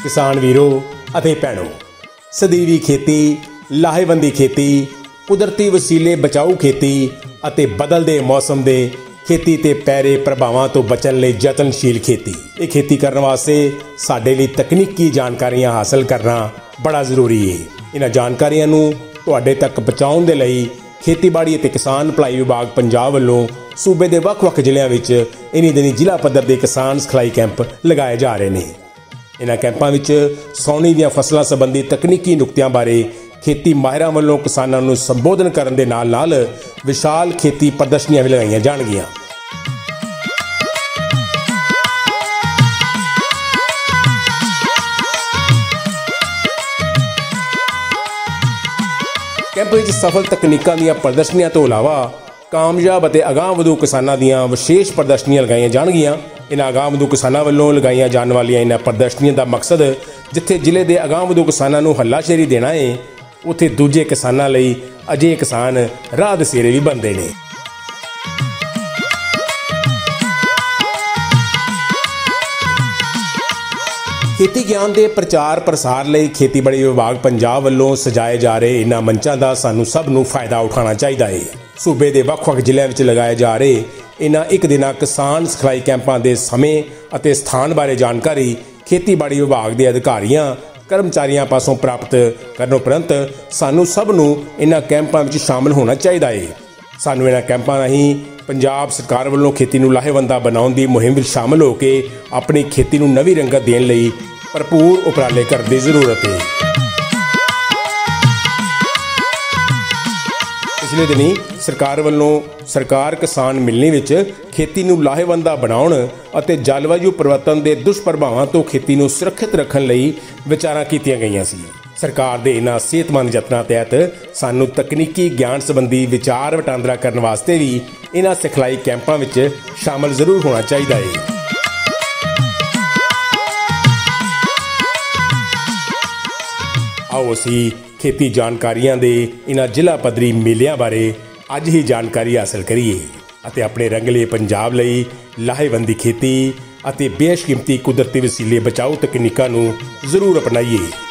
किसान वीरों ਅਤੇ ਭੈਣੋ, ਸਦੀਵੀ खेती, ਲਾਹੇਵੰਦੀ खेती, ਕੁਦਰਤੀ ਵਸੀਲੇ ਬਚਾਊ खेती ਅਤੇ ਬਦਲਦੇ ਮੌਸਮ ਦੇ खेती ਤੇ ਪੈਰੇ ਪ੍ਰਭਾਵਾਂ ਤੋਂ ਬਚਣ ਲਈ ਯਤਨਸ਼ੀਲ खेती। ਇਹ खेती ਕਰਨ ਵਾਸਤੇ ਸਾਡੇ ਲਈ ਤਕਨੀਕੀ ਜਾਣਕਾਰੀਆਂ ਹਾਸਲ ਕਰਨਾ ਬੜਾ ਜ਼ਰੂਰੀ ਹੈ। ਇਹਨਾਂ ਜਾਣਕਾਰੀਆਂ ਨੂੰ ਤੁਹਾਡੇ ਤੱਕ ਪਹੁੰਚਾਉਣ ਦੇ ਲਈ ਖੇਤੀਬਾੜੀ ਅਤੇ ਕਿਸਾਨ ਭਲਾਈ ਵਿਭਾਗ ਪੰਜਾਬ ਵੱਲੋਂ सूबे के ਵੱਖ-ਵੱਖ ਜ਼ਿਲ੍ਹਿਆਂ ਵਿੱਚ ਇन्हीं ਦਿਨੀ ਜ਼ਿਲ੍ਹਾ ਪੱਧਰ ਦੇ ਕਿਸਾਨ ਸਿਖਲਾਈ ਕੈਂਪ ਲਗਾਏ ਜਾ ਰਹੇ ਨੇ। ਇਹਨਾਂ ਕੈਂਪਾਂ ਵਿੱਚ ਸੌਣੀ ਦੀਆਂ ਫਸਲਾਂ ਸੰਬੰਧੀ ਤਕਨੀਕੀ ਨੁਕਤਿਆਂ ਬਾਰੇ खेती ਮਾਹਿਰਾਂ ਵੱਲੋਂ ਕਿਸਾਨਾਂ ਨੂੰ ਸੰਬੋਧਨ ਕਰਨ ਦੇ ਨਾਲ-ਨਾਲ ਵਿਸ਼ਾਲ खेती ਪ੍ਰਦਰਸ਼ਨੀਆਂ ਵੀ ਲਗਾਈਆਂ ਜਾਣਗੀਆਂ। ਕੈਂਪ ਵਿੱਚ ਸਫਲ ਤਕਨੀਕਾਂ ਦੀਆਂ ਪ੍ਰਦਰਸ਼ਨੀਆਂ ਤੋਂ ਇਲਾਵਾ ਕਾਮਯਾਬ ਅਤੇ ਅਗਾਂਹ-ਵਧੂ ਕਿਸਾਨਾਂ ਦੀਆਂ ਵਿਸ਼ੇਸ਼ ਪ੍ਰਦਰਸ਼ਨੀਆਂ ਲਗਾਈਆਂ ਜਾਣਗੀਆਂ। ਇਹਨਾਂ ਅਗਾਂਹ-ਵਧੂ ਕਿਸਾਨਾਂ ਵੱਲੋਂ ਲਗਾਈਆਂ ਜਾਣ ਵਾਲੀਆਂ ਇਹਨਾਂ ਪ੍ਰਦਰਸ਼ਨੀਆਂ ਦਾ ਮਕਸਦ ਜਿੱਥੇ ਜ਼ਿਲ੍ਹੇ ਦੇ ਅਗਾਂਹ-ਵਧੂ ਕਿਸਾਨਾਂ ਨੂੰ ਹੱਲਾਸ਼ੇਰੀ ਦੇਣਾ ਹੈ, ਉੱਥੇ ਦੂਜੇ ਕਿਸਾਨਾਂ ਲਈ ਅਜਿਹੇ ਕਿਸਾਨ ਰਾਹ ਦਸੇਰੇ ਵੀ ਬਣਦੇ ਨੇ। खेती ਗਿਆਨ ਦੇ ਪ੍ਰਚਾਰ ਪ੍ਰਸਾਰ ਲਈ ਖੇਤੀਬਾੜੀ ਵਿਭਾਗ ਪੰਜਾਬ ਵੱਲੋਂ ਸਜਾਏ ਜਾ ਰਹੇ ਇਹਨਾਂ ਮੰਚਾਂ ਦਾ ਸਾਨੂੰ ਸਭ ਨੂੰ ਫਾਇਦਾ ਉਠਾਉਣਾ ਚਾਹੀਦਾ ਹੈ। ਸੂਬੇ ਦੇ ਵੱਖ-ਵੱਖ ਜ਼ਿਲ੍ਹਿਆਂ ਵਿੱਚ ਲਗਾਏ ਜਾ ਰਹੇ ਇਹਨਾਂ ਇੱਕ ਦਿਨਾਂ ਕਿਸਾਨ ਸਿਖਲਾਈ ਕੈਂਪਾਂ ਦੇ ਸਮੇਂ ਅਤੇ ਸਥਾਨ ਬਾਰੇ ਜਾਣਕਾਰੀ ਖੇਤੀਬਾੜੀ ਵਿਭਾਗ ਦੇ ਅਧਿਕਾਰੀਆਂ ਕਰਮਚਾਰੀਆਂ ਪਾਸੋਂ ਪ੍ਰਾਪਤ ਕਰਨ ਉਪਰੰਤ ਸਾਨੂੰ ਸਭ ਨੂੰ ਇਹਨਾਂ ਕੈਂਪਾਂ ਵਿੱਚ ਸ਼ਾਮਲ ਹੋਣਾ ਚਾਹੀਦਾ ਹੈ। ਸਾਨੂੰ ਇਹਨਾਂ ਕੈਂਪਾਂ ਰਾਹੀਂ ਪੰਜਾਬ ਸਰਕਾਰ ਵੱਲੋਂ खेती ਨੂੰ ਲਾਹੇਵੰਦਾ ਬਣਾਉਣ ਦੀ ਮੁਹਿੰਮ ਵਿੱਚ ਸ਼ਾਮਲ ਹੋ ਕੇ ਆਪਣੀ खेती ਨੂੰ ਨਵੀਂ ਰੰਗਤ ਦੇਣ ਲਈ ਭਰਪੂਰ ਉਪਰਾਲੇ ਕਰਨ ਦੀ ਜ਼ਰੂਰਤ ਹੈ। ਪਿਛਲੇ ਦਿਨੀ ਸਰਕਾਰ ਵੱਲੋਂ ਸਰਕਾਰ ਕਿਸਾਨ ਮਿਲਣੀ ਵਿੱਚ खेती ਨੂੰ ਲਾਹੇਵੰਦਾ ਬਣਾਉਣ ਅਤੇ ਜਲਵਾਯੂ ਪਰਿਵਰਤਨ ਦੇ ਦੁਸ਼ਪ੍ਰਭਾਵਾਂ ਤੋਂ खेती ਨੂੰ ਸੁਰੱਖਿਅਤ ਰੱਖਣ ਲਈ ਵਿਚਾਰਾਂ ਕੀਤੀਆਂ ਗਈਆਂ ਸੀ। ਸਰਕਾਰ ਦੇ ਇਹਨਾਂ ਸਿਹਤਮੰਦ ਯਤਨਾਂ ਤਹਿਤ ਸਾਨੂੰ ਤਕਨੀਕੀ ਗਿਆਨ ਸੰਬੰਧੀ ਵਿਚਾਰ ਵਟਾਂਦਰਾ ਕਰਨ ਵਾਸਤੇ ਵੀ ਇਹਨਾਂ ਸਿਖਲਾਈ ਕੈਂਪਾਂ ਵਿੱਚ ਸ਼ਾਮਲ ਜ਼ਰੂਰ ਹੋਣਾ ਚਾਹੀਦਾ ਹੈ। ਆਓ ਅਸੀਂ खेती ਜਾਣਕਾਰੀਆਂ ਦੇ ਇਹਨਾਂ ਜ਼ਿਲ੍ਹਾ ਪੱਧਰੀ ਮੇਲਿਆਂ ਬਾਰੇ ਅੱਜ ਹੀ ਜਾਣਕਾਰੀ ਹਾਸਲ ਕਰੀਏ ਅਤੇ ਆਪਣੇ ਰੰਗਲੇ ਪੰਜਾਬ ਲਈ ਲਾਹੇਵੰਦੀ खेती ਅਤੇ ਬੇਸ਼ਕੀਮਤੀ ਕੁਦਰਤੀ ਵਸੀਲੇ ਬਚਾਊ ਤਕਨੀਕਾਂ ਨੂੰ ਜ਼ਰੂਰ ਅਪਣਾਈਏ।